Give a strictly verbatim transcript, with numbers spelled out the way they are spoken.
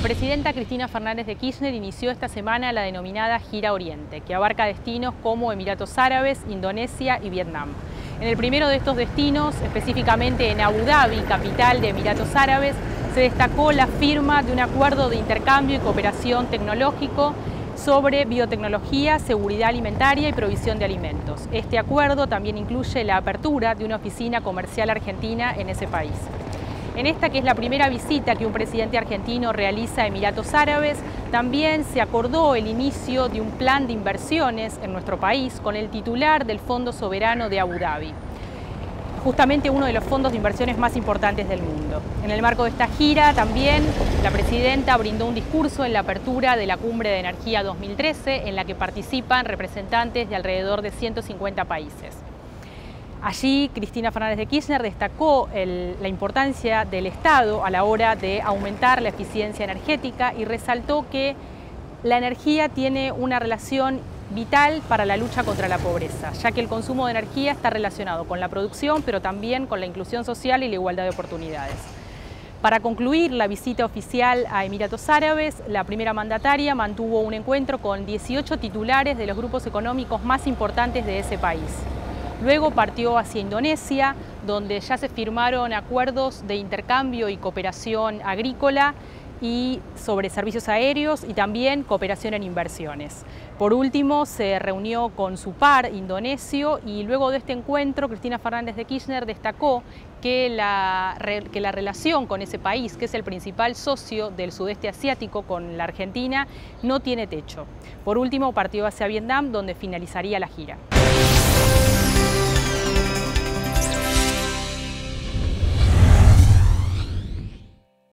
presidenta Cristina Fernández de Kirchner inició esta semana la denominada Gira Oriente, que abarca destinos como Emiratos Árabes, Indonesia y Vietnam. En el primero de estos destinos, específicamente en Abu Dhabi, capital de Emiratos Árabes, se destacó la firma de un acuerdo de intercambio y cooperación tecnológico sobre biotecnología, seguridad alimentaria y provisión de alimentos. Este acuerdo también incluye la apertura de una oficina comercial argentina en ese país. En esta, que es la primera visita que un presidente argentino realiza a Emiratos Árabes, también se acordó el inicio de un plan de inversiones en nuestro país con el titular del Fondo Soberano de Abu Dhabi, justamente uno de los fondos de inversiones más importantes del mundo. En el marco de esta gira también la presidenta brindó un discurso en la apertura de la Cumbre de Energía dos mil trece, en la que participan representantes de alrededor de ciento cincuenta países. Allí Cristina Fernández de Kirchner destacó el, la importancia del Estado a la hora de aumentar la eficiencia energética y resaltó que la energía tiene una relación vital para la lucha contra la pobreza, ya que el consumo de energía está relacionado con la producción, pero también con la inclusión social y la igualdad de oportunidades. Para concluir la visita oficial a Emiratos Árabes, la primera mandataria mantuvo un encuentro con dieciocho titulares de los grupos económicos más importantes de ese país. Luego partió hacia Indonesia, donde ya se firmaron acuerdos de intercambio y cooperación agrícola y sobre servicios aéreos y también cooperación en inversiones. Por último, se reunió con su par indonesio y luego de este encuentro, Cristina Fernández de Kirchner destacó que la, que la relación con ese país, que es el principal socio del sudeste asiático con la Argentina, no tiene techo. Por último, partió hacia Vietnam, donde finalizaría la gira.